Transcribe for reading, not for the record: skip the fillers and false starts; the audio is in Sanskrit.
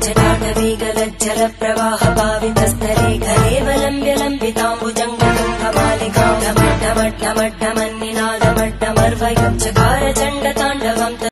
जटाटवीगलज्जल प्रवाह पावितस्थले कलेवलम्ब्य लम्बिताम्बुजङ्गमालिकां ढमड्ढमड्ढमड्ढमन्निनादमड्ढमर्वयुं चकार चण्डताण्डवम्